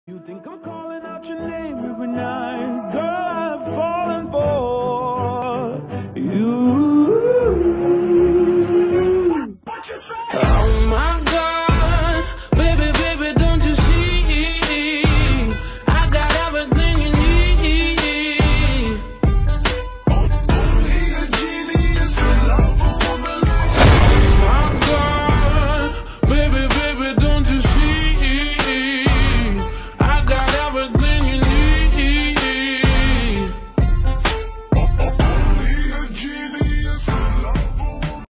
You think I'm calling out your name every night? Girl, I've fallen for you. What you say?